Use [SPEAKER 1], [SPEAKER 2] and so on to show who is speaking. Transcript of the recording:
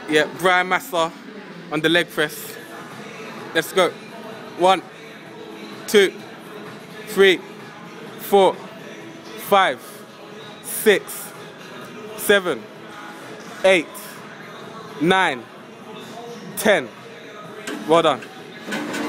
[SPEAKER 1] Yeah, Bryan Massa on the leg press. Let's go. 1, 2, 3, 4, 5, 6, 7, 8, 9, 10. Well done.